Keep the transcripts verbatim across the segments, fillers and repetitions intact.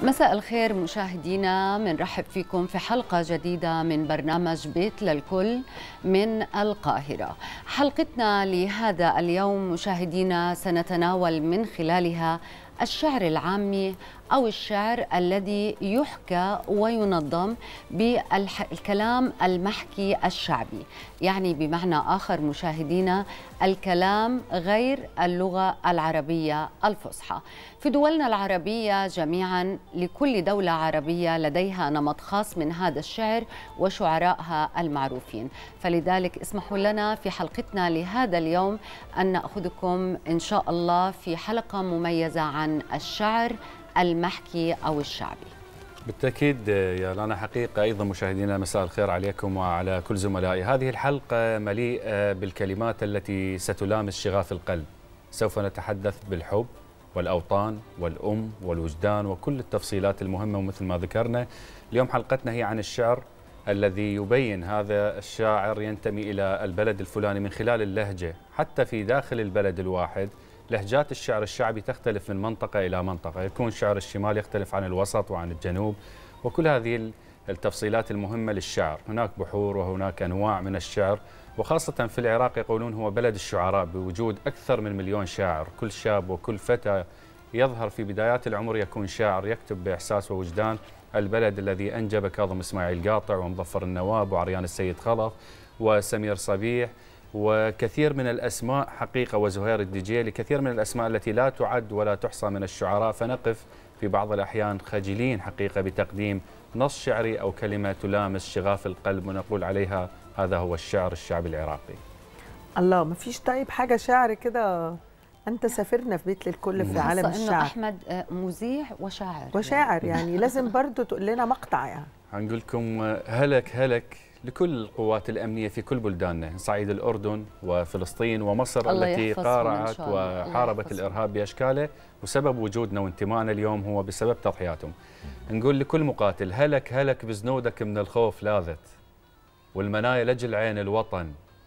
مساء الخير مشاهدينا، منرحب فيكم في حلقة جديدة من برنامج بيت للكل من القاهرة. حلقتنا لهذا اليوم مشاهدينا سنتناول من خلالها الشعر العامي أو الشعر الذي يحكى وينظم بالكلام المحكي الشعبي، يعني بمعنى آخر مشاهدينا الكلام غير اللغة العربية الفصحى. في دولنا العربية جميعا لكل دولة عربية لديها نمط خاص من هذا الشعر وشعرائها المعروفين، فلذلك اسمحوا لنا في حلقتنا لهذا اليوم أن نأخذكم إن شاء الله في حلقة مميزة عن الشعر المحكي أو الشعبي. بالتأكيد يا لانا. حقيقة أيضا مشاهدينا مساء الخير عليكم وعلى كل زملائي. هذه الحلقة مليئة بالكلمات التي ستلامس شغاف القلب. سوف نتحدث بالحب والأوطان والأم والوجدان وكل التفصيلات المهمة، ومثل ما ذكرنا اليوم حلقتنا هي عن الشعر الذي يبين هذا الشاعر ينتمي إلى البلد الفلاني من خلال اللهجة. حتى في داخل البلد الواحد لهجات الشعر الشعبي تختلف من منطقة إلى منطقة، يكون شعر الشمال يختلف عن الوسط وعن الجنوب، وكل هذه التفصيلات المهمة للشعر. هناك بحور وهناك أنواع من الشعر، وخاصة في العراق يقولون هو بلد الشعراء بوجود أكثر من مليون شاعر. كل شاب وكل فتى يظهر في بدايات العمر يكون شاعر يكتب بإحساس ووجدان. البلد الذي أنجب كاظم إسماعيل قاطع ومظفر النواب وعريان السيد خلف وسمير صبيح وكثير من الأسماء حقيقة، وزهير الدجيلي، كثير من الأسماء التي لا تعد ولا تحصى من الشعراء، فنقف في بعض الأحيان خجلين حقيقة بتقديم نص شعري أو كلمة تلامس شغاف القلب ونقول عليها هذا هو الشعر الشعبي العراقي. الله، ما فيش طيب حاجة شعر كده؟ أنت سافرنا في بيت للكل في عالم الشعر. إنه أحمد مذيع وشاعر وشاعر يعني لازم برضو تقول لنا مقطع. يعني هنقول لكم هلك هلك لكل القوات الأمنية في كل بلداننا، صعيد الأردن وفلسطين ومصر التي قارعت وحاربت الإرهاب بأشكاله، وسبب وجودنا وانتمائنا اليوم هو بسبب تضحياتهم. نقول لكل مقاتل هلك هلك بزنودك من الخوف لاذت، والمنايا لجل عين الوطن،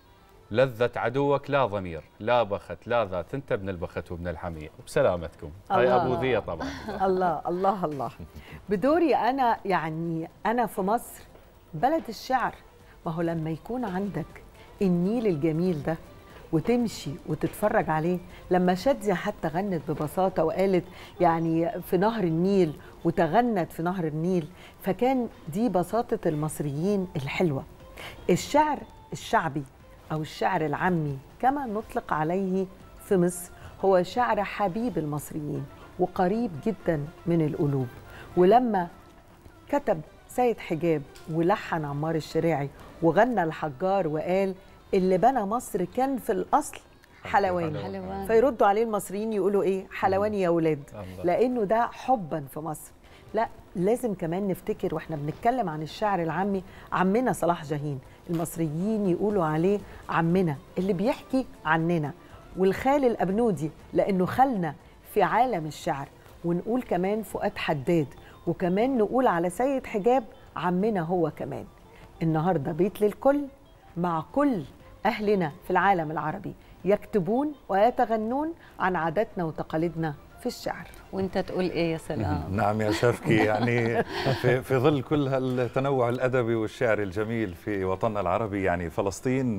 لذة عدوك لا ضمير، لا بخت لا ذات، انت ابن البخت وابن الحمير، وبسلامتكم. هاي ابو ذيه طبعا. الله الله الله. بدوري انا، يعني انا في مصر بلد الشعر. ما هو لما يكون عندك النيل الجميل ده وتمشي وتتفرج عليه، لما شادية حتى غنت ببساطة وقالت يعني في نهر النيل وتغنت في نهر النيل، فكان دي بساطة المصريين الحلوة. الشعر الشعبي أو الشعر العامي كما نطلق عليه في مصر هو شعر حبيب المصريين وقريب جدا من القلوب. ولما كتب سيد حجاب ولحن عمار الشريعي وغنى الحجار وقال اللي بنى مصر كان في الأصل حلواني، حلوان. فيردوا عليه المصريين يقولوا إيه؟ حلواني يا ولاد، لأنه ده حبا في مصر. لا، لازم كمان نفتكر واحنا بنتكلم عن الشعر العامي عمنا صلاح جاهين، المصريين يقولوا عليه عمنا اللي بيحكي عننا، والخال الأبنودي لأنه خالنا في عالم الشعر، ونقول كمان فؤاد حداد، وكمان نقول على سيد حجاب عمنا هو كمان. النهاردة بيت للكل مع كل أهلنا في العالم العربي يكتبون ويتغنون عن عاداتنا وتقاليدنا في الشعر. وانت تقول ايه يا سلام؟ نعم يا شفكي، يعني في, في ظل كل هالتنوع الأدبي والشعري الجميل في وطننا العربي، يعني فلسطين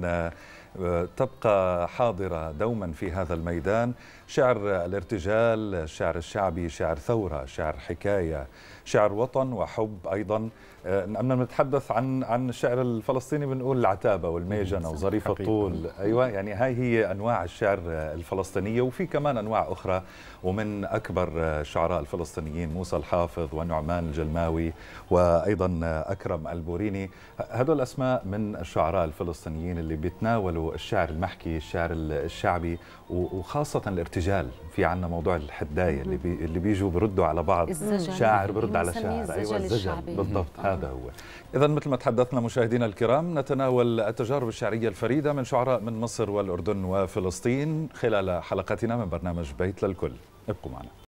تبقى حاضرة دوما في هذا الميدان. شعر الارتجال، الشعر الشعبي، شعر ثورة، شعر حكاية، شعر وطن وحب أيضا. لما نتحدث عن عن الشعر الفلسطيني بنقول العتابة والميجنة وظريف الطول. أيوة، يعني هاي هي أنواع الشعر الفلسطينية، وفي كمان أنواع أخرى. ومن أكبر الشعراء الفلسطينيين موسى الحافظ ونعمان الجلماوي وأيضا أكرم البوريني. هذول الأسماء من الشعراء الفلسطينيين اللي بيتناولوا الشعر المحكي، الشعر الشعبي، وخاصة الارتجال. في عنا موضوع الحداية اللي بي اللي بيجوا بردوا على بعض، شاعر برد على شاعر. أيوة، الزجل بالضبط. آه. هذا هو. إذا مثل ما تحدثنا مشاهدينا الكرام، نتناول التجارب الشعرية الفريدة من شعراء من مصر والأردن وفلسطين خلال حلقتنا من برنامج بيت للكل. ابقوا معنا.